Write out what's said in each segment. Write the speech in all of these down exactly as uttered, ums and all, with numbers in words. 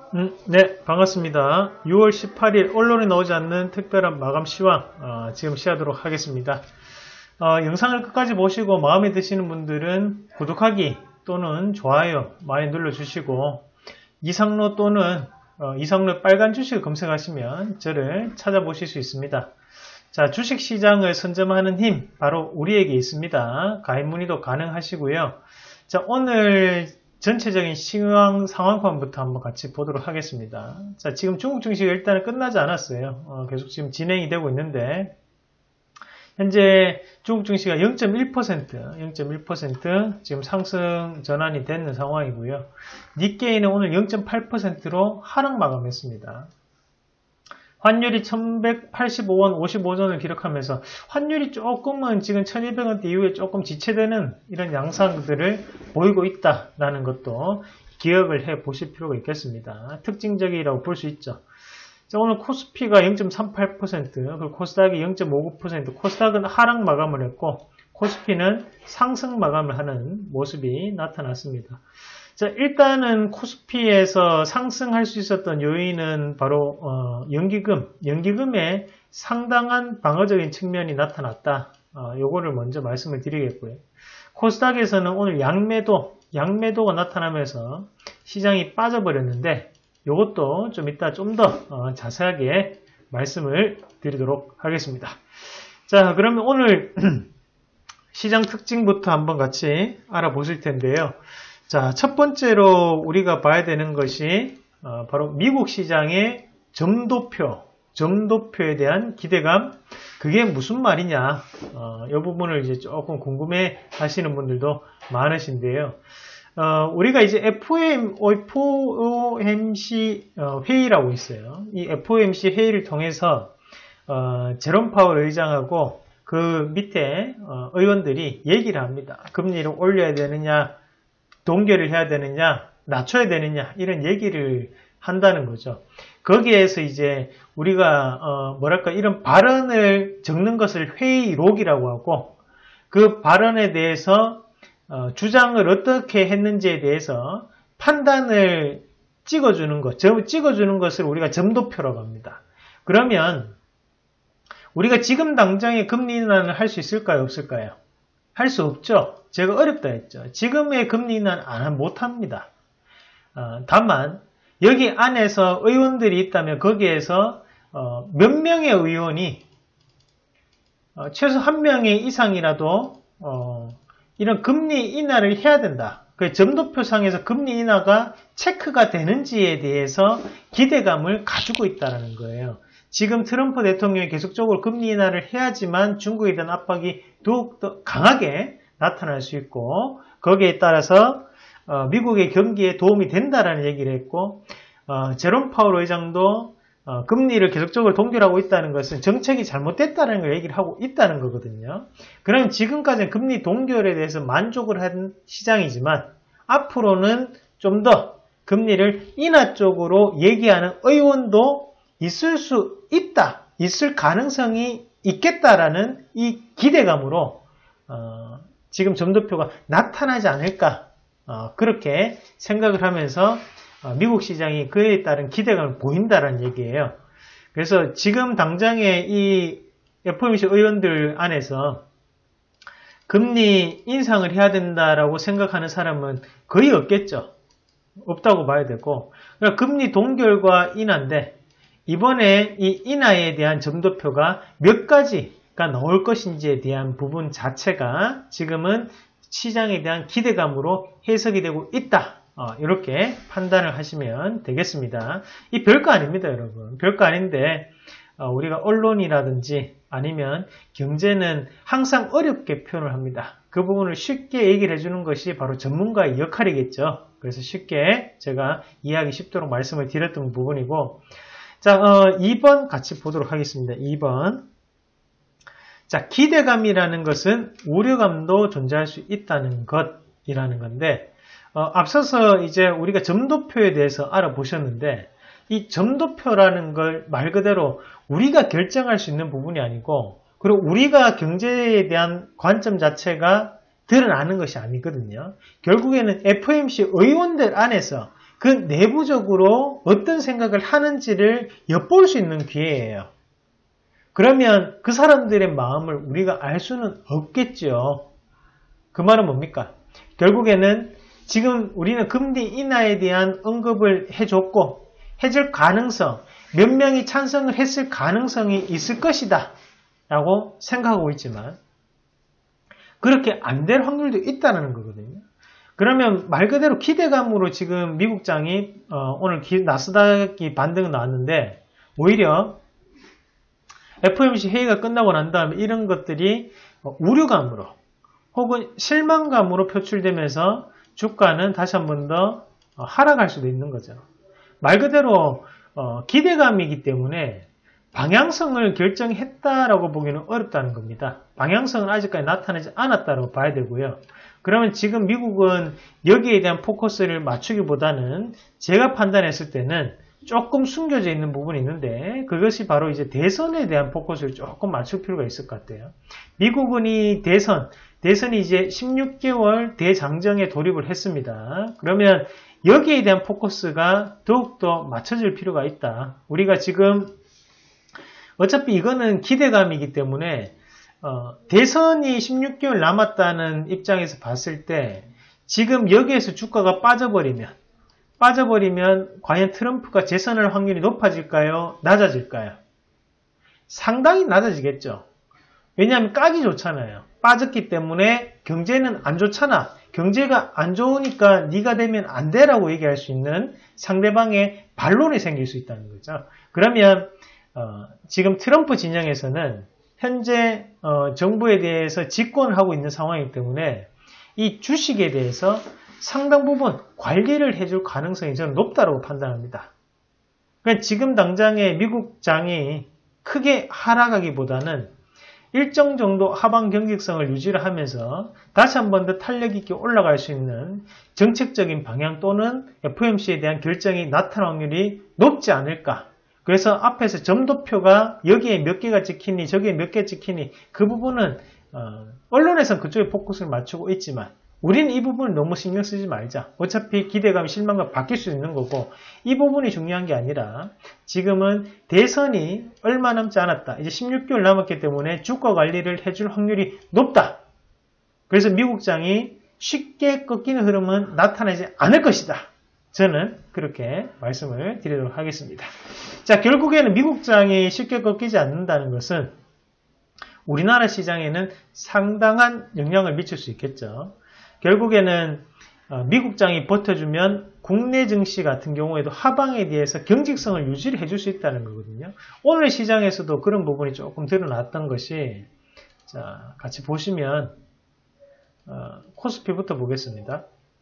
음, 네, 반갑습니다. 유월 십팔일 언론에 나오지 않는 특별한 마감 시황 어, 지금 시작하도록 하겠습니다. 어, 영상을 끝까지 보시고 마음에 드시는 분들은 구독하기 또는 좋아요 많이 눌러주시고 이상로 또는 어, 이상로 빨간 주식을 검색하시면 저를 찾아보실 수 있습니다. 자, 주식시장을 선점하는 힘 바로 우리에게 있습니다. 가입 문의도 가능하시고요. 자, 오늘 전체적인 시황 상황판부터 한번 같이 보도록 하겠습니다. 자, 지금 중국 증시가 일단은 끝나지 않았어요. 어, 계속 지금 진행이 되고 있는데 현재 중국 증시가 영 점 일 퍼센트, 영 점 일 퍼센트 지금 상승 전환이 되는 상황이고요. 니케이는 오늘 영 점 팔 퍼센트로 하락 마감했습니다. 환율이 천백팔십오 원 오십오 전을 기록하면서 환율이 조금은 지금 천이백 원대 이후에 조금 지체되는 이런 양상들을 보이고 있다라는 것도 기억을 해 보실 필요가 있겠습니다. 특징적이라고 볼 수 있죠. 자, 오늘 코스피가 영 점 삼팔 퍼센트, 그리고 코스닥이 영 점 오구 퍼센트, 코스닥은 하락 마감을 했고 코스피는 상승 마감을 하는 모습이 나타났습니다. 자, 일단은 코스피에서 상승할 수 있었던 요인은 바로 어, 연기금, 연기금에 상당한 방어적인 측면이 나타났다. 어, 요거를 먼저 말씀을 드리겠고요. 코스닥에서는 오늘 양매도, 양매도가 나타나면서 시장이 빠져버렸는데 요것도 좀 이따 좀 더 어, 자세하게 말씀을 드리도록 하겠습니다. 자, 그러면 오늘 시장 특징부터 한번 같이 알아보실 텐데요. 자, 첫 번째로 우리가 봐야 되는 것이 어, 바로 미국 시장의 점도표, 점도표에 대한 기대감. 그게 무슨 말이냐? 어, 이 부분을 이제 조금 궁금해 하시는 분들도 많으신데요. 어, 우리가 이제 에프오엠, 에프오엠씨 회의라고 있어요. 이 에프오엠씨 회의를 통해서 어, 제롬 파월 의장하고 그 밑에 어, 의원들이 얘기를 합니다. 금리를 올려야 되느냐, 동결을 해야 되느냐, 낮춰야 되느냐, 이런 얘기를 한다는 거죠. 거기에서 이제 우리가, 어, 뭐랄까, 이런 발언을 적는 것을 회의록이라고 하고, 그 발언에 대해서, 어, 주장을 어떻게 했는지에 대해서 판단을 찍어주는 것, 찍어주는 것을 우리가 점도표라고 합니다. 그러면, 우리가 지금 당장에 금리 인하를 할 수 있을까요, 없을까요? 할 수 없죠. 제가 어렵다 했죠. 지금의 금리 인하는 안, 못합니다. 어, 다만 여기 안에서 의원들이 있다면 거기에서 어, 몇 명의 의원이 어, 최소 한 명의 이상이라도 어, 이런 금리 인하를 해야 된다. 그 점도표상에서 금리 인하가 체크가 되는지에 대해서 기대감을 가지고 있다는 거예요. 지금 트럼프 대통령이 계속적으로 금리 인하를 해야지만 중국에 대한 압박이 더욱더 강하게 나타날 수 있고 거기에 따라서 어, 미국의 경기에 도움이 된다라는 얘기를 했고 어, 제롬 파월 의장도 어, 금리를 계속적으로 동결하고 있다는 것은 정책이 잘못됐다는 걸 얘기를 하고 있다는 거거든요. 그럼 지금까지는 금리 동결에 대해서 만족을 한 시장이지만 앞으로는 좀 더 금리를 인하 쪽으로 얘기하는 의원도 있을 수 있다, 있을 가능성이 있겠다라는 이 기대감으로 어, 지금 점도표가 나타나지 않을까 어, 그렇게 생각을 하면서 어, 미국 시장이 그에 따른 기대감을 보인다라는 얘기예요. 그래서 지금 당장에 이 에프오엠씨 의원들 안에서 금리 인상을 해야 된다라고 생각하는 사람은 거의 없겠죠. 없다고 봐야 되고 그러니까 금리 동결과 인하인데 이번에 이 인하에 대한 점도표가 몇 가지가 나올 것인지에 대한 부분 자체가 지금은 시장에 대한 기대감으로 해석이 되고 있다. 어, 이렇게 판단을 하시면 되겠습니다. 이 별거 아닙니다, 여러분. 별거 아닌데 어, 우리가 언론이라든지 아니면 경제는 항상 어렵게 표현을 합니다. 그 부분을 쉽게 얘기를 해주는 것이 바로 전문가의 역할이겠죠. 그래서 쉽게 제가 이해하기 쉽도록 말씀을 드렸던 부분이고 자, 어, 이 번 같이 보도록 하겠습니다. 이 번. 자, 기대감이라는 것은 우려감도 존재할 수 있다는 것이라는 건데, 어, 앞서서 이제 우리가 점도표에 대해서 알아보셨는데, 이 점도표라는 걸 말 그대로 우리가 결정할 수 있는 부분이 아니고, 그리고 우리가 경제에 대한 관점 자체가 드러나는 것이 아니거든요. 결국에는 에프오엠씨 의원들 안에서 그 내부적으로 어떤 생각을 하는지를 엿볼 수 있는 기회예요. 그러면 그 사람들의 마음을 우리가 알 수는 없겠죠. 그 말은 뭡니까? 결국에는 지금 우리는 금리 인하에 대한 언급을 해줬고 해줄 가능성, 몇 명이 찬성을 했을 가능성이 있을 것이다 라고 생각하고 있지만 그렇게 안 될 확률도 있다는 거거든요. 그러면 말 그대로 기대감으로 지금 미국장이 어, 오늘 기, 나스닥이 반등이 나왔는데 오히려 에프오엠씨 회의가 끝나고 난 다음에 이런 것들이 우려감으로 혹은 실망감으로 표출되면서 주가는 다시 한 번 더 하락할 수도 있는 거죠. 말 그대로 어, 기대감이기 때문에 방향성을 결정했다라고 보기는 어렵다는 겁니다. 방향성은 아직까지 나타나지 않았다고 봐야 되고요. 그러면 지금 미국은 여기에 대한 포커스를 맞추기보다는 제가 판단했을 때는 조금 숨겨져 있는 부분이 있는데 그것이 바로 이제 대선에 대한 포커스를 조금 맞출 필요가 있을 것 같아요. 미국은 이 대선, 대선이 이제 십육 개월 대장정에 돌입을 했습니다. 그러면 여기에 대한 포커스가 더욱더 맞춰질 필요가 있다. 우리가 지금 어차피 이거는 기대감이기 때문에 어, 대선이 십육 개월 남았다는 입장에서 봤을 때 지금 여기에서 주가가 빠져버리면 빠져버리면 과연 트럼프가 재선할 확률이 높아질까요? 낮아질까요? 상당히 낮아지겠죠. 왜냐하면 까기 좋잖아요. 빠졌기 때문에 경제는 안 좋잖아. 경제가 안 좋으니까 네가 되면 안 돼라고 얘기할 수 있는 상대방의 반론이 생길 수 있다는 거죠. 그러면 어, 지금 트럼프 진영에서는 현재 어, 정부에 대해서 집권을 하고 있는 상황이기 때문에 이 주식에 대해서 상당 부분 관리를 해줄 가능성이 저는 높다고 판단합니다. 그러니까 지금 당장의 미국장이 크게 하락하기보다는 일정 정도 하방 경직성을 유지를 하면서 다시 한 번 더 탄력 있게 올라갈 수 있는 정책적인 방향 또는 에프오엠씨에 대한 결정이 나타날 확률이 높지 않을까. 그래서 앞에서 점도표가 여기에 몇 개가 찍히니 저기에 몇 개 찍히니 그 부분은 어, 언론에서는 그쪽에 포커스를 맞추고 있지만 우리는 이 부분을 너무 신경 쓰지 말자. 어차피 기대감이 실망감 바뀔 수 있는 거고 이 부분이 중요한 게 아니라 지금은 대선이 얼마 남지 않았다. 이제 십육 개월 남았기 때문에 주가 관리를 해줄 확률이 높다. 그래서 미국장이 쉽게 꺾이는 흐름은 나타나지 않을 것이다. 저는 그렇게 말씀을 드리도록 하겠습니다. 자, 결국에는 미국장이 쉽게 꺾이지 않는다는 것은 우리나라 시장에는 상당한 영향을 미칠 수 있겠죠. 결국에는 미국장이 버텨주면 국내 증시 같은 경우에도 하방에 대해서 경직성을 유지를 해줄 수 있다는 거거든요. 오늘 시장에서도 그런 부분이 조금 드러났던 것이 자 같이 보시면 어, 코스피부터 보겠습니다.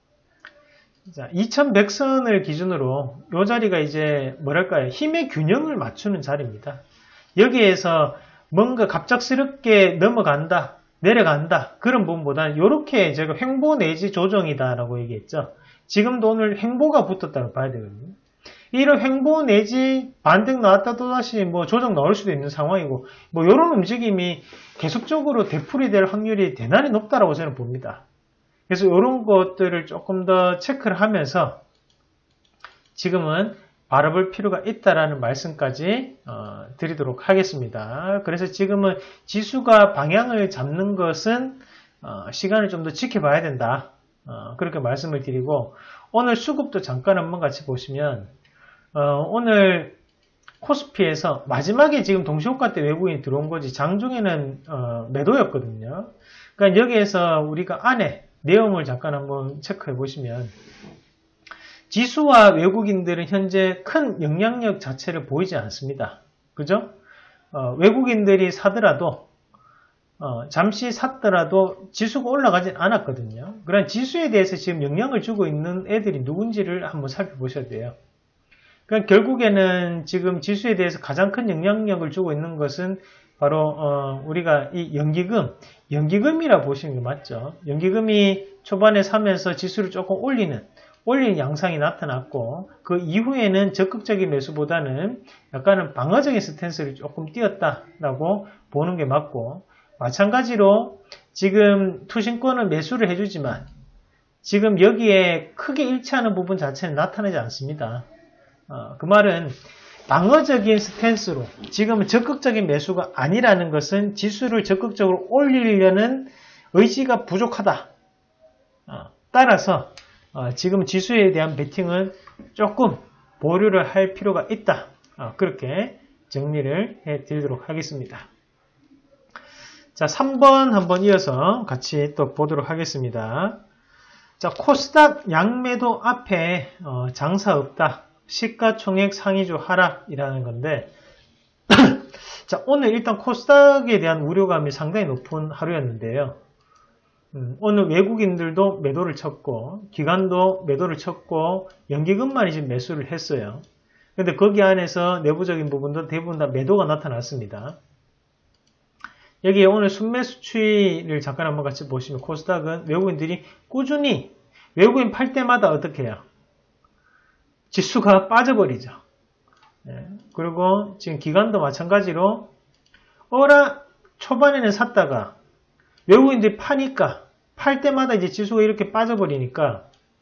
자, 이천백 선을 기준으로 이 자리가 이제 뭐랄까요 힘의 균형을 맞추는 자리입니다. 여기에서 뭔가 갑작스럽게 넘어간다. 내려간다. 그런 부분보다는 이렇게 제가 횡보 내지 조정이다라고 얘기했죠. 지금도 오늘 횡보가 붙었다고 봐야 되거든요. 이런 횡보 내지 반등 나왔다 또다시 뭐 조정 나올 수도 있는 상황이고 뭐 이런 움직임이 계속적으로 되풀이될 확률이 대단히 높다라고 저는 봅니다. 그래서 이런 것들을 조금 더 체크를 하면서 지금은 바라볼 필요가 있다라는 말씀까지 어, 드리도록 하겠습니다. 그래서 지금은 지수가 방향을 잡는 것은 어, 시간을 좀 더 지켜봐야 된다. 어, 그렇게 말씀을 드리고 오늘 수급도 잠깐 한번 같이 보시면 어, 오늘 코스피에서 마지막에 지금 동시호가 때 외국인이 들어온 거지 장중에는 어, 매도였거든요. 그러니까 여기에서 우리가 안에 내용을 잠깐 한번 체크해 보시면 지수와 외국인들은 현재 큰 영향력 자체를 보이지 않습니다. 그죠? 어, 외국인들이 사더라도 어, 잠시 샀더라도 지수가 올라가진 않았거든요. 그런 지수에 대해서 지금 영향을 주고 있는 애들이 누군지를 한번 살펴보셔야 돼요. 그러니까 결국에는 지금 지수에 대해서 가장 큰 영향력을 주고 있는 것은 바로 어, 우리가 이 연기금, 연기금이라 보시는 게 맞죠. 연기금이 초반에 사면서 지수를 조금 올리는 올리는 양상이 나타났고 그 이후에는 적극적인 매수보다는 약간은 방어적인 스탠스를 조금 띄었다라고 보는 게 맞고 마찬가지로 지금 투신권은 매수를 해주지만 지금 여기에 크게 일치하는 부분 자체는 나타나지 않습니다. 어, 그 말은 방어적인 스탠스로 지금은 적극적인 매수가 아니라는 것은 지수를 적극적으로 올리려는 의지가 부족하다. 어, 따라서 어, 지금 지수에 대한 베팅은 조금 보류를 할 필요가 있다. 어, 그렇게 정리를 해드리도록 하겠습니다. 자, 삼 번 한번 이어서 같이 또 보도록 하겠습니다. 자, 코스닥 양매도 앞에 어, 장사 없다. 시가총액 상위주 하락이라는 건데 자, 오늘 일단 코스닥에 대한 우려감이 상당히 높은 하루였는데요. 음, 오늘 외국인들도 매도를 쳤고 기관도 매도를 쳤고 연기금만이 지금 매수를 했어요. 근데 거기 안에서 내부적인 부분도 대부분 다 매도가 나타났습니다. 여기에 오늘 순매수 추이를 잠깐 한번 같이 보시면 코스닥은 외국인들이 꾸준히 외국인 팔 때마다 어떻게 해요? 지수가 빠져버리죠. 네. 그리고 지금 기관도 마찬가지로 어라 초반에는 샀다가 외국인들이 파니까 팔 때마다 이제 지수가 이렇게 빠져버리니까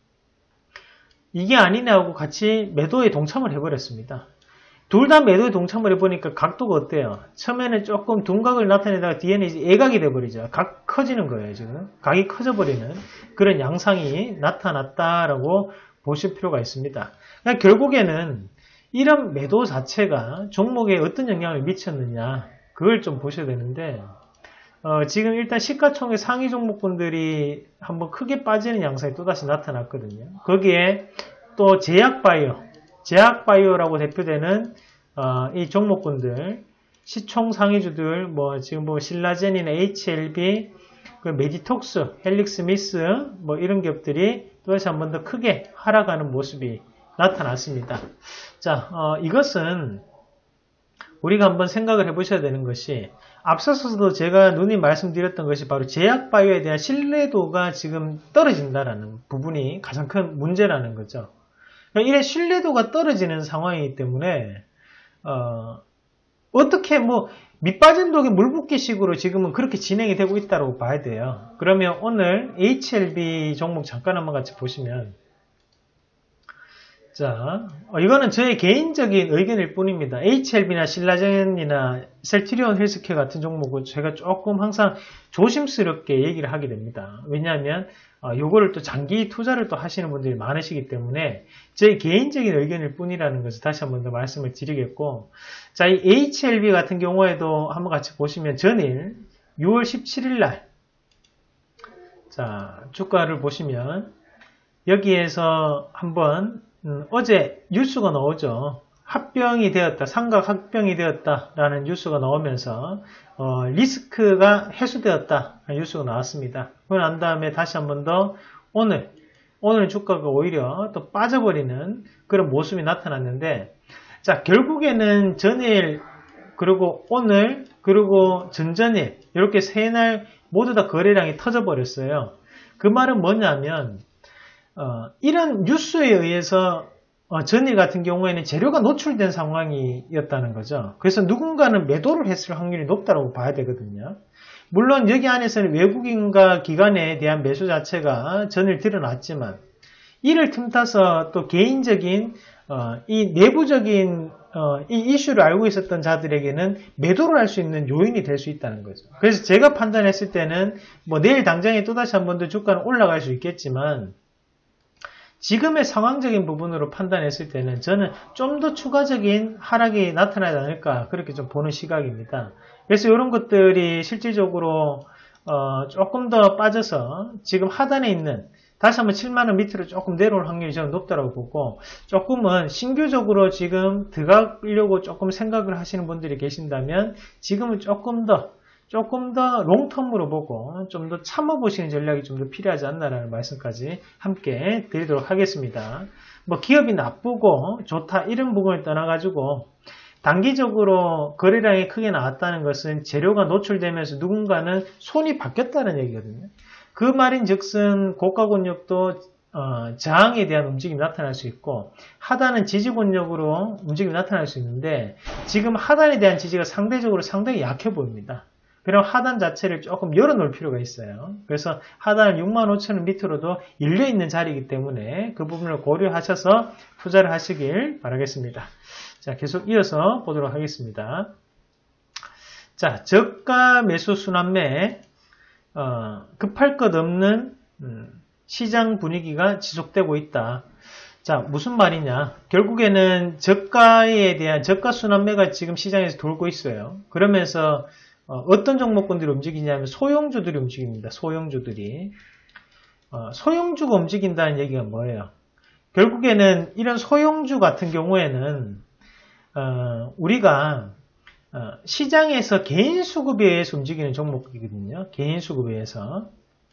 이게 아니네 하고 같이 매도에 동참을 해버렸습니다. 둘 다 매도에 동참을 해보니까 각도가 어때요? 처음에는 조금 둔각을 나타내다가 뒤에는 이제 애각이 돼버리죠. 각 커지는 거예요, 지금. 각이 커져버리는 그런 양상이 나타났다라고 보실 필요가 있습니다. 그러니까 결국에는 이런 매도 자체가 종목에 어떤 영향을 미쳤느냐, 그걸 좀 보셔야 되는데, 어, 지금 일단 시가총액 상위 종목군들이 한번 크게 빠지는 양상이 또다시 나타났거든요. 거기에 또 제약바이오, 제약바이오라고 대표되는 어, 이 종목군들, 시총 상위주들, 뭐 지금 뭐 신라젠이나 에이치엘비, 그 메디톡스, 헬릭스미스, 뭐 이런 기업들이 또다시 한 번 더 크게 하락하는 모습이 나타났습니다. 자, 어, 이것은 우리가 한번 생각을 해보셔야 되는 것이 앞서서도 제가 누님 말씀드렸던 것이 바로 제약바이오에 대한 신뢰도가 지금 떨어진다라는 부분이 가장 큰 문제라는 거죠. 이래 신뢰도가 떨어지는 상황이기 때문에 어, 어떻게 뭐 밑빠진 독에 물 붓기식으로 지금은 그렇게 진행이 되고 있다고 봐야 돼요. 그러면 오늘 에이치엘비 종목 잠깐 한번 같이 보시면 자, 어, 이거는 저의 개인적인 의견일 뿐입니다. 에이치엘비나 신라젠이나 셀트리온 헬스케어 같은 종목은 제가 조금 항상 조심스럽게 얘기를 하게 됩니다. 왜냐하면 어, 요거를 또 장기 투자를 또 하시는 분들이 많으시기 때문에 제 개인적인 의견일 뿐이라는 것을 다시 한번 더 말씀을 드리겠고, 자, 이 에이치엘비 같은 경우에도 한번 같이 보시면 전일 유월 십칠일 날, 자, 주가를 보시면 여기에서 한번 음, 어제 뉴스가 나오죠. 합병이 되었다, 상각 합병이 되었다라는 뉴스가 나오면서 어, 리스크가 해소되었다 뉴스가 나왔습니다. 그러고 난 다음에 다시 한 번 더 오늘 오늘 주가가 오히려 또 빠져버리는 그런 모습이 나타났는데, 자, 결국에는 전일 그리고 오늘 그리고 전전일 이렇게 세 날 모두 다 거래량이 터져버렸어요. 그 말은 뭐냐면 어, 이런 뉴스에 의해서 어, 전일 같은 경우에는 재료가 노출된 상황이었다는 거죠. 그래서 누군가는 매도를 했을 확률이 높다고 봐야 되거든요. 물론 여기 안에서는 외국인과 기관에 대한 매수 자체가 전일 드러났지만 이를 틈타서 또 개인적인 어, 이 내부적인 어, 이 이슈를 알고 있었던 자들에게는 매도를 할 수 있는 요인이 될 수 있다는 거죠. 그래서 제가 판단했을 때는 뭐 내일 당장에 또다시 한 번 더 주가는 올라갈 수 있겠지만 지금의 상황적인 부분으로 판단했을 때는 저는 좀 더 추가적인 하락이 나타나지 않을까 그렇게 좀 보는 시각입니다. 그래서 이런 것들이 실질적으로 어 조금 더 빠져서 지금 하단에 있는 다시 한번 칠만 원 밑으로 조금 내려올 확률이 저는 높다고 보고, 조금은 신규적으로 지금 들어가려고 조금 생각을 하시는 분들이 계신다면 지금은 조금 더 조금 더 롱텀으로 보고 좀 더 참아보시는 전략이 좀 더 필요하지 않나라는 말씀까지 함께 드리도록 하겠습니다. 뭐 기업이 나쁘고 좋다 이런 부분을 떠나가지고 단기적으로 거래량이 크게 나왔다는 것은 재료가 노출되면서 누군가는 손이 바뀌었다는 얘기거든요. 그 말인 즉슨 고가권역도 어, 저항에 대한 움직임이 나타날 수 있고 하단은 지지권역으로 움직임이 나타날 수 있는데 지금 하단에 대한 지지가 상대적으로 상당히 약해 보입니다. 그럼 하단 자체를 조금 열어놓을 필요가 있어요. 그래서 하단 육만 오천 원 밑으로도 열려있는 자리이기 때문에 그 부분을 고려하셔서 투자를 하시길 바라겠습니다. 자, 계속 이어서 보도록 하겠습니다. 자, 저가 매수 순환매, 어, 급할 것 없는 음, 시장 분위기가 지속되고 있다. 자, 무슨 말이냐? 결국에는 저가에 대한 저가 순환매가 지금 시장에서 돌고 있어요. 그러면서 어, 어떤 종목군들이 움직이냐면 소형주들이 움직입니다. 소형주들이. 어, 소형주가 움직인다는 얘기가 뭐예요? 결국에는 이런 소형주 같은 경우에는 어, 우리가 어, 시장에서 개인 수급에 의해서 움직이는 종목이거든요. 개인 수급에 의해서.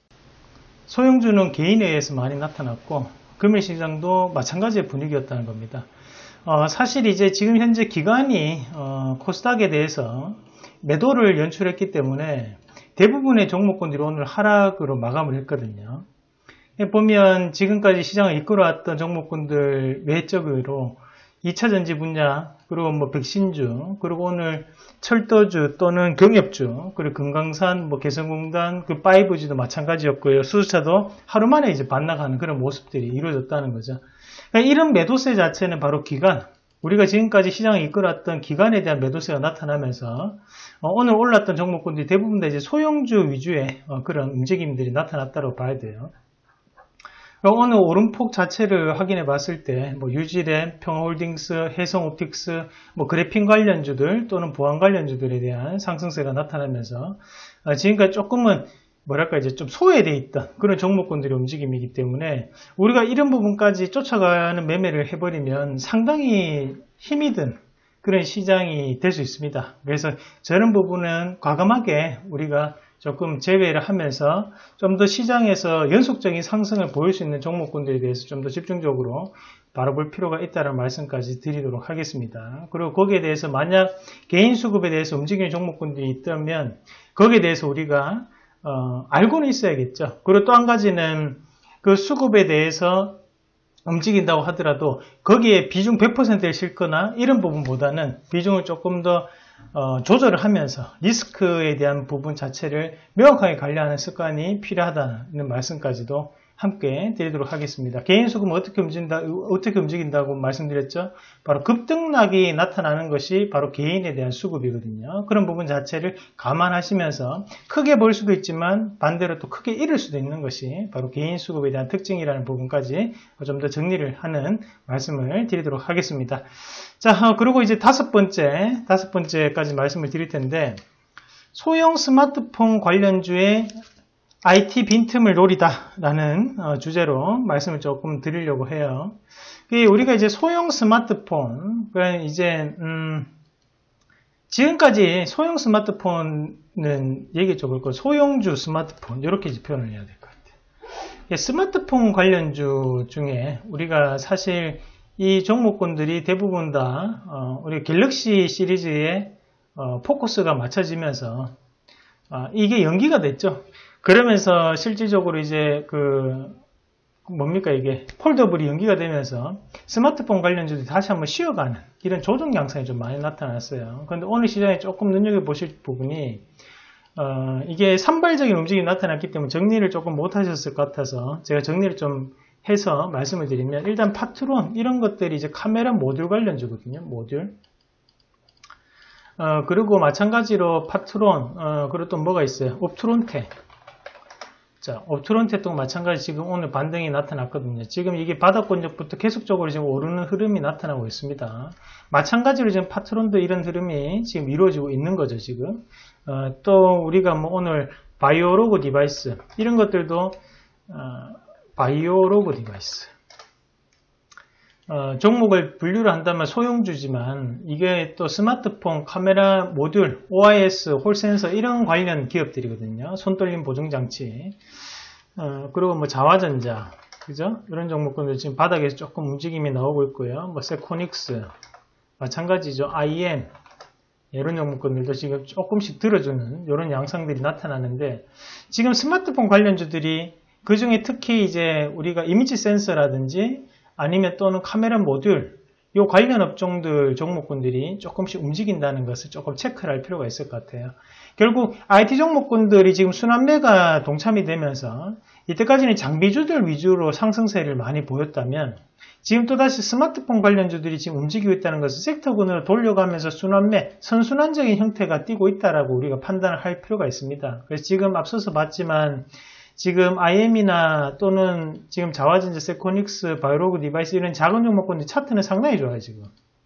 소형주는 개인에 의해서 많이 나타났고 금일시장도 마찬가지의 분위기였다는 겁니다. 어, 사실 이제 지금 현재 기관이 어, 코스닥에 대해서 매도를 연출했기 때문에 대부분의 종목군들이 오늘 하락으로 마감을 했거든요. 보면 지금까지 시장을 이끌어왔던 종목군들 외적으로 이차전지 분야, 그리고 뭐 백신주, 그리고 오늘 철도주 또는 경협주, 그리고 금강산, 뭐 개성공단, 그 파이브지도 마찬가지였고요. 수주차도 하루 만에 이제 반락하는 그런 모습들이 이루어졌다는 거죠. 그러니까 이런 매도세 자체는 바로 기관, 우리가 지금까지 시장을 이끌어왔던 기관에 대한 매도세가 나타나면서 어, 오늘 올랐던 종목군들이 대부분 다 이제 소형주 위주의 어, 그런 움직임들이 나타났다고 봐야 돼요. 오늘 오름폭 자체를 확인해 봤을 때, 뭐, 유지램, 평화홀딩스, 해성옵틱스, 뭐, 그래핀 관련주들 또는 보안 관련주들에 대한 상승세가 나타나면서, 아, 지금까지 조금은, 뭐랄까, 이제 좀 소외되어 있던 그런 종목군들의 움직임이기 때문에, 우리가 이런 부분까지 쫓아가는 매매를 해버리면 상당히 힘이 든 그런 시장이 될 수 있습니다. 그래서 저런 부분은 과감하게 우리가 조금 제외를 하면서 좀 더 시장에서 연속적인 상승을 보일 수 있는 종목군들에 대해서 좀 더 집중적으로 바라볼 필요가 있다는 말씀까지 드리도록 하겠습니다. 그리고 거기에 대해서 만약 개인 수급에 대해서 움직이는 종목군들이 있다면 거기에 대해서 우리가 어, 알고는 있어야겠죠. 그리고 또 한 가지는 그 수급에 대해서 움직인다고 하더라도 거기에 비중 백 퍼센트를 싣거나 이런 부분보다는 비중을 조금 더 어, 조절을 하면서 리스크에 대한 부분 자체를 명확하게 관리하는 습관이 필요하다는 말씀까지도 함께 드리도록 하겠습니다. 개인 수급은 어떻게 움직인다, 어떻게 움직인다고 말씀드렸죠? 바로 급등락이 나타나는 것이 바로 개인에 대한 수급이거든요. 그런 부분 자체를 감안하시면서 크게 볼 수도 있지만 반대로 또 크게 잃을 수도 있는 것이 바로 개인 수급에 대한 특징이라는 부분까지 좀 더 정리를 하는 말씀을 드리도록 하겠습니다. 자, 그리고 이제 다섯 번째, 다섯 번째까지 말씀을 드릴 텐데, 소형 스마트폰 관련주의 아이티 빈틈을 노리다라는 어, 주제로 말씀을 조금 드리려고 해요. 우리가 이제 소형 스마트폰, 그러니까 이제 음, 지금까지 소형 스마트폰은 얘기했죠. 그렇고 소형주 스마트폰 이렇게 표현을 해야 될 것 같아요. 스마트폰 관련주 중에 우리가 사실 이 종목군들이 대부분 다 어, 우리 갤럭시 시리즈의 어, 포커스가 맞춰지면서 어, 이게 연기가 됐죠. 그러면서 실질적으로 이제 그 뭡니까 이게 폴더블이 연기가 되면서 스마트폰 관련주들이 다시 한번 쉬어가는 이런 조정 양상이 좀 많이 나타났어요. 그런데 오늘 시장에 조금 눈여겨보실 부분이 어, 이게 산발적인 움직임이 나타났기 때문에 정리를 조금 못하셨을 것 같아서 제가 정리를 좀 해서 말씀을 드리면 일단 파트론 이런 것들이 이제 카메라 모듈 관련주거든요. 모듈. 어, 그리고 마찬가지로 파트론, 어, 그리고 또 뭐가 있어요? 옵트론테. 자, 옵트론테 또 마찬가지 지금 오늘 반등이 나타났거든요. 지금 이게 바닥권역부터 계속적으로 지금 오르는 흐름이 나타나고 있습니다. 마찬가지로 지금 파트론도 이런 흐름이 지금 이루어지고 있는 거죠, 지금. 어, 또 우리가 뭐 오늘 바이오로그 디바이스, 이런 것들도, 어, 바이오로그 디바이스. 어, 종목을 분류를 한다면 소형주지만 이게 또 스마트폰 카메라 모듈, 오아이에스, 홀센서 이런 관련 기업들이거든요. 손떨림 보정장치. 어, 그리고 뭐 자화전자, 그죠? 이런 종목군들 지금 바닥에서 조금 움직임이 나오고 있고요. 뭐 세코닉스, 마찬가지죠. 아이엠, 이런 종목군들도 지금 조금씩 들어주는 이런 양상들이 나타나는데 지금 스마트폰 관련주들이 그 중에 특히 이제 우리가 이미지 센서라든지 아니면 또는 카메라 모듈 요 관련 업종들 종목군들이 조금씩 움직인다는 것을 조금 체크를 할 필요가 있을 것 같아요. 결국 아이티 종목군들이 지금 순환매가 동참이 되면서 이때까지는 장비주들 위주로 상승세를 많이 보였다면 지금 또다시 스마트폰 관련주들이 지금 움직이고 있다는 것은 섹터군으로 돌려가면서 순환매, 선순환적인 형태가 띄고 있다라고 우리가 판단을 할 필요가 있습니다. 그래서 지금 앞서서 봤지만 지금 아이엠이나 또는 지금 자화전자, 세코닉스, 바이오로그 디바이스 이런 작은 종목군들 차트는 상당히 좋아요. 지금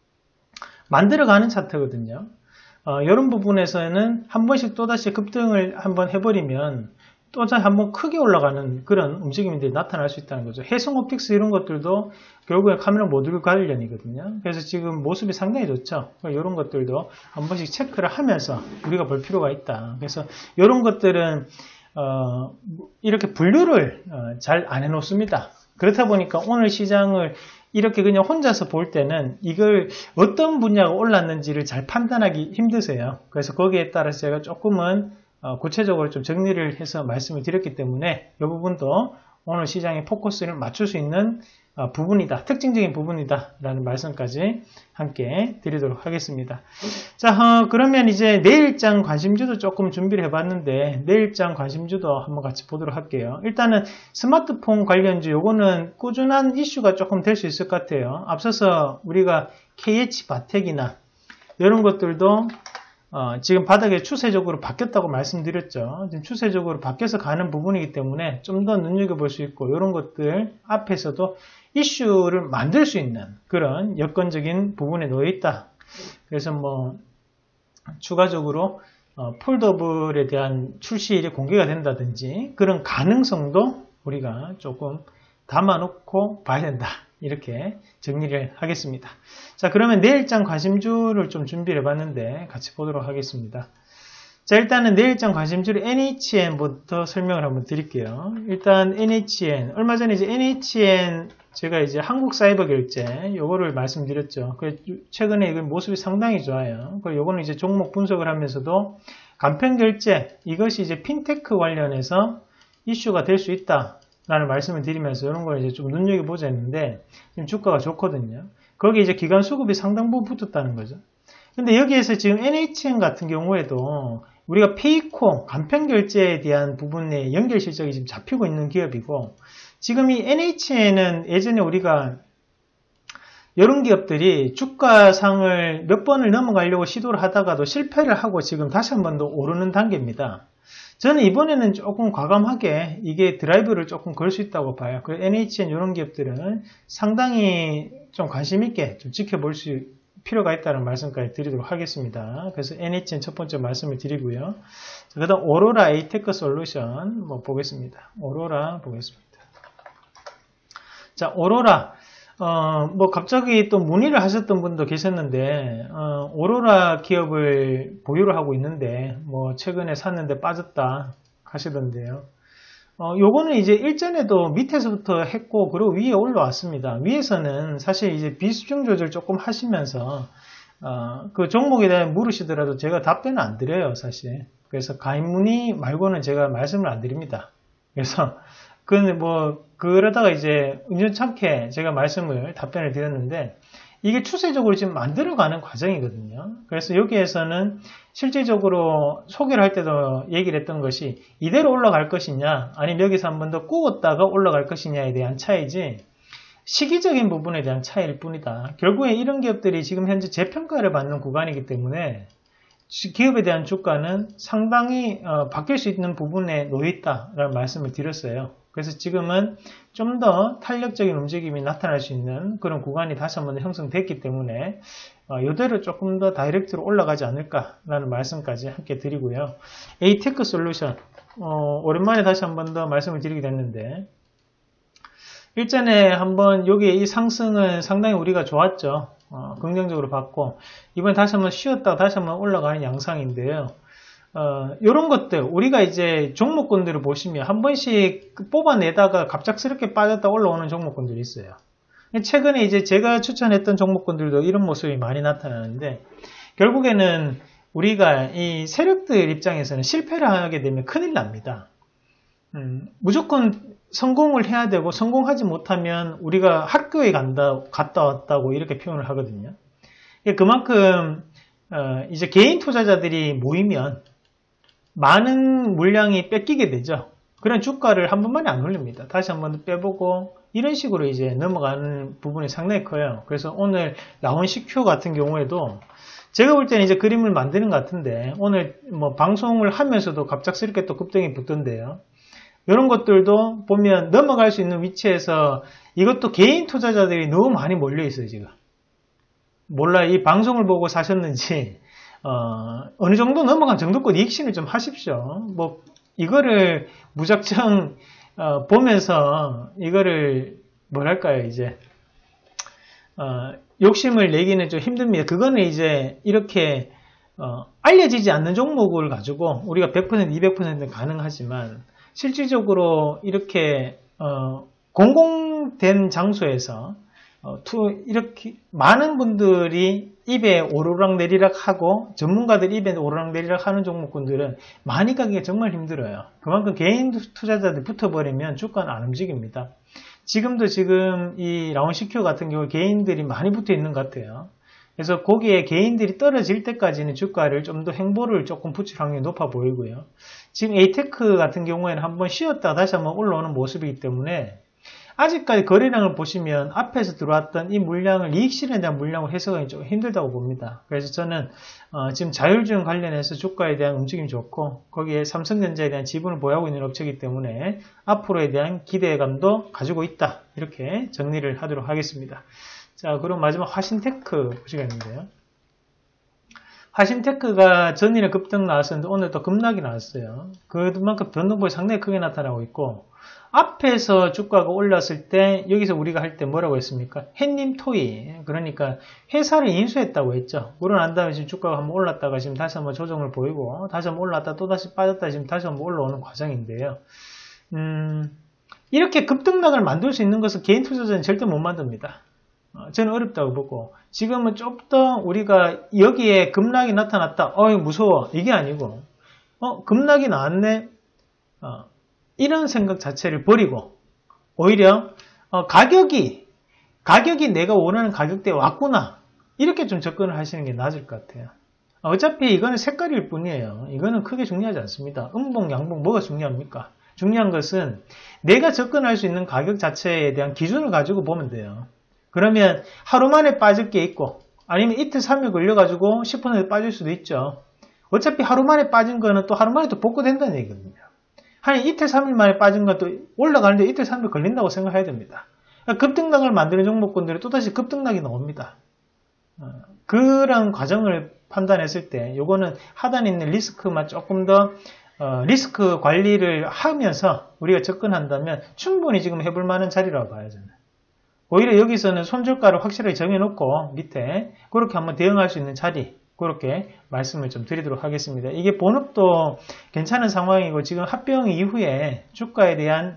만들어가는 차트거든요. 어, 이런 부분에서는 한 번씩 또다시 급등을 한번 해버리면 또다시 한번 크게 올라가는 그런 움직임들이 나타날 수 있다는 거죠. 해성 옵틱스 이런 것들도 결국에 카메라 모듈 관련이거든요. 그래서 지금 모습이 상당히 좋죠. 이런 것들도 한 번씩 체크를 하면서 우리가 볼 필요가 있다. 그래서 이런 것들은 어, 이렇게 분류를 어, 잘 안 해놓습니다. 그렇다 보니까 오늘 시장을 이렇게 그냥 혼자서 볼 때는 이걸 어떤 분야가 올랐는지를 잘 판단하기 힘드세요. 그래서 거기에 따라서 제가 조금은 어, 구체적으로 좀 정리를 해서 말씀을 드렸기 때문에 이 부분도 오늘 시장의 포커스를 맞출 수 있는 어, 부분이다. 특징적인 부분이다. 라는 말씀까지 함께 드리도록 하겠습니다. 자, 어, 그러면 이제 내일장 관심주도 조금 준비를 해봤는데 내일장 관심주도 한번 같이 보도록 할게요. 일단은 스마트폰 관련주 요거는 꾸준한 이슈가 조금 될 수 있을 것 같아요. 앞서서 우리가 케이에이치바텍이나 이런 것들도 어, 지금 바닥에 추세적으로 바뀌었다고 말씀드렸죠. 지금 추세적으로 바뀌어서 가는 부분이기 때문에 좀 더 눈여겨볼 수 있고 이런 것들 앞에서도 이슈를 만들 수 있는 그런 여건적인 부분에 놓여 있다. 그래서 뭐 추가적으로 어, 폴더블에 대한 출시일이 공개가 된다든지 그런 가능성도 우리가 조금 담아놓고 봐야 된다. 이렇게 정리를 하겠습니다. 자, 그러면 내일장 관심주를 좀 준비를 해봤는데 같이 보도록 하겠습니다. 자, 일단은 내일장 관심주를 엔에이치엔부터 설명을 한번 드릴게요. 일단 엔에이치엔, 얼마 전에 이제 엔에이치엔 제가 이제 한국사이버결제 요거를 말씀드렸죠. 최근에 이건 모습이 상당히 좋아요. 그리고 요거는 이제 종목 분석을 하면서도 간편결제, 이것이 이제 핀테크 관련해서 이슈가 될 수 있다. 라는 말씀을 드리면서 이런 걸 이제 좀 눈여겨보자 했는데 지금 주가가 좋거든요. 거기에 이제 기간 수급이 상당 부분 붙었다는 거죠. 근데 여기에서 지금 엔에이치엔 같은 경우에도 우리가 페이코, 간편결제에 대한 부분의 연결 실적이 지금 잡히고 있는 기업이고 지금 이 엔에이치엔은 예전에 우리가 이런 기업들이 주가상을 몇 번을 넘어가려고 시도를 하다가도 실패를 하고 지금 다시 한 번 더 오르는 단계입니다. 저는 이번에는 조금 과감하게 이게 드라이브를 조금 걸 수 있다고 봐요. 그 엔에이치엔 이런 기업들은 상당히 좀 관심 있게 좀 지켜볼 수 필요가 있다는 말씀까지 드리도록 하겠습니다. 그래서 엔에이치엔 첫 번째 말씀을 드리고요. 그 다음 오로라 에이테크 솔루션 뭐 보겠습니다. 오로라 보겠습니다. 자, 오로라. 어, 뭐, 갑자기 또 문의를 하셨던 분도 계셨는데, 어, 오로라 기업을 보유를 하고 있는데, 뭐, 최근에 샀는데 빠졌다 하시던데요. 어, 요거는 이제 일전에도 밑에서부터 했고, 그리고 위에 올라왔습니다. 위에서는 사실 이제 비수중 조절 조금 하시면서, 어, 그 종목에 대해 물으시더라도 제가 답변을 안 드려요, 사실. 그래서 가입 문의 말고는 제가 말씀을 안 드립니다. 그래서, 그건 뭐, 그러다가 이제 은연찮게 제가 말씀을, 답변을 드렸는데, 이게 추세적으로 지금 만들어가는 과정이거든요. 그래서 여기에서는 실질적으로 소개를 할 때도 얘기를 했던 것이 이대로 올라갈 것이냐, 아니면 여기서 한 번 더 꾸었다가 올라갈 것이냐에 대한 차이지, 시기적인 부분에 대한 차이일 뿐이다. 결국에 이런 기업들이 지금 현재 재평가를 받는 구간이기 때문에 기업에 대한 주가는 상당히 어, 바뀔 수 있는 부분에 놓여 있다라는 말씀을 드렸어요. 그래서 지금은 좀 더 탄력적인 움직임이 나타날 수 있는 그런 구간이 다시 한번 형성됐기 때문에 어, 이대로 조금 더 다이렉트로 올라가지 않을까라는 말씀까지 함께 드리고요. 에이테크 솔루션 어, 오랜만에 다시 한번 더 말씀을 드리게 됐는데 일전에 한번 여기 이 상승은 상당히 우리가 좋았죠. 어, 긍정적으로 봤고 이번에 다시 한번 쉬었다가 다시 한번 올라가는 양상인데요. 어, 요런 것들, 우리가 이제 종목군들을 보시면 한 번씩 뽑아내다가 갑작스럽게 빠졌다 올라오는 종목군들이 있어요. 최근에 이제 제가 추천했던 종목군들도 이런 모습이 많이 나타나는데, 결국에는 우리가 이 세력들 입장에서는 실패를 하게 되면 큰일 납니다. 음, 무조건 성공을 해야 되고 성공하지 못하면 우리가 학교에 간다, 갔다 왔다고 이렇게 표현을 하거든요. 그만큼 어, 이제 개인 투자자들이 모이면 많은 물량이 뺏기게 되죠. 그런 주가를 한 번만에 안 올립니다. 다시 한 번 빼보고 이런 식으로 이제 넘어가는 부분이 상당히 커요. 그래서 오늘 나온 씨큐 같은 경우에도 제가 볼 때는 이제 그림을 만드는 것 같은데 오늘 뭐 방송을 하면서도 갑작스럽게 또 급등이 붙던데요. 이런 것들도 보면 넘어갈 수 있는 위치에서 이것도 개인 투자자들이 너무 많이 몰려 있어요, 지금. 몰라요. 이 방송을 보고 사셨는지, 어, 어느 정도 넘어간 정도껏 익신을 좀 하십시오. 뭐, 이거를 무작정, 어, 보면서 이거를 뭐랄까요, 이제, 어, 욕심을 내기는 좀 힘듭니다. 그거는 이제 이렇게, 어, 알려지지 않는 종목을 가지고 우리가 백 퍼센트, 이백 퍼센트 가능하지만 실질적으로 이렇게, 어, 공공된 장소에서 어, 투, 이렇게, 많은 분들이 입에 오르락 내리락 하고, 전문가들 입에 오르락 내리락 하는 종목군들은 많이 가기가 정말 힘들어요. 그만큼 개인 투자자들 붙어버리면 주가는 안 움직입니다. 지금도 지금 이 라운 씨큐 같은 경우 개인들이 많이 붙어 있는 것 같아요. 그래서 거기에 개인들이 떨어질 때까지는 주가를 좀 더 행보를 조금 붙일 확률이 높아 보이고요. 지금 에이테크 같은 경우에는 한번 쉬었다가 다시 한번 올라오는 모습이기 때문에 아직까지 거래량을 보시면 앞에서 들어왔던 이 물량을 이익 실현에 대한 물량을 해석하기 좀 힘들다고 봅니다. 그래서 저는 어 지금 자율주행 관련해서 주가에 대한 움직임이 좋고 거기에 삼성전자에 대한 지분을 보유하고 있는 업체이기 때문에 앞으로에 대한 기대감도 가지고 있다. 이렇게 정리를 하도록 하겠습니다. 자, 그럼 마지막 화신테크 보시겠는데요. 화신테크가 전일에 급등 나왔었는데 오늘 또 급락이 나왔어요. 그만큼 변동폭이 상당히 크게 나타나고 있고 앞에서 주가가 올랐을 때 여기서 우리가 할 때 뭐라고 했습니까? 햇님 토이, 그러니까 회사를 인수했다고 했죠. 그러고 난 다음에 지금 주가가 한번 올랐다가 지금 다시 한번 조정을 보이고 다시 한번 올랐다 또 다시 빠졌다 지금 다시 한번 올라오는 과정인데요. 음, 이렇게 급등락을 만들 수 있는 것은 개인 투자자는 절대 못 만듭니다. 어, 저는 어렵다고 보고 지금은 좀 더 우리가 여기에 급락이 나타났다. 어이 무서워. 이게 아니고 어 급락이 나왔네. 어, 이런 생각 자체를 버리고 오히려 어, 가격이 가격이 내가 원하는 가격대에 왔구나 이렇게 좀 접근을 하시는 게 나을 것 같아요. 어차피 이거는 색깔일 뿐이에요. 이거는 크게 중요하지 않습니다. 음봉 양봉 뭐가 중요합니까? 중요한 것은 내가 접근할 수 있는 가격 자체에 대한 기준을 가지고 보면 돼요. 그러면 하루 만에 빠질 게 있고 아니면 이틀 삼일 걸려가지고 십 퍼센트 빠질 수도 있죠. 어차피 하루 만에 빠진 거는 또 하루 만에 또 복구된다는 얘기거든요. 한 이틀 삼일 만에 빠진 것도 올라가는데 이틀 삼일 걸린다고 생각해야 됩니다. 그러니까 급등락을 만드는 종목군들이 또다시 급등락이 나옵니다. 그런 과정을 판단했을 때 요거는 하단에 있는 리스크만 조금 더 어, 리스크 관리를 하면서 우리가 접근한다면 충분히 지금 해볼 만한 자리라고 봐요 저는. 오히려 여기서는 손절가를 확실하게 정해놓고 밑에 그렇게 한번 대응할 수 있는 자리 그렇게 말씀을 좀 드리도록 하겠습니다. 이게 본업도 괜찮은 상황이고 지금 합병 이후에 주가에 대한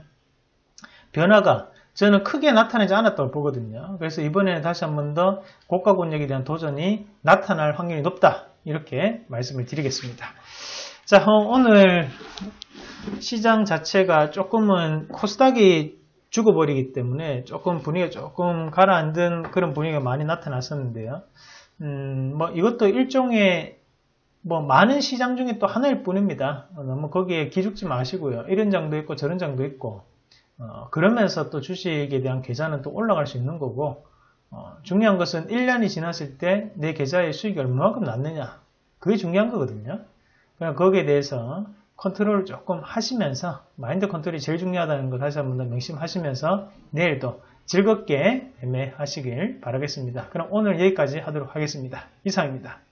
변화가 저는 크게 나타나지 않았다고 보거든요. 그래서 이번에는 다시 한 번 더 고가 권역에 대한 도전이 나타날 확률이 높다. 이렇게 말씀을 드리겠습니다. 자, 오늘 시장 자체가 조금은 코스닥이 죽어버리기 때문에 조금 분위기가 조금 가라앉은 그런 분위기가 많이 나타났었는데요. 음, 뭐 이것도 일종의 뭐 많은 시장 중에 또 하나일 뿐입니다. 어, 너무 거기에 기죽지 마시고요. 이런 장도 있고 저런 장도 있고 어, 그러면서 또 주식에 대한 계좌는 또 올라갈 수 있는 거고 어, 중요한 것은 일 년이 지났을 때 내 계좌의 수익이 얼마만큼 났느냐 그게 중요한 거거든요. 그냥 거기에 대해서 컨트롤을 조금 하시면서 마인드 컨트롤이 제일 중요하다는 거 다시 한번 더 명심하시면서 내일도 즐겁게 매매하시길 바라겠습니다. 그럼 오늘 여기까지 하도록 하겠습니다. 이상입니다.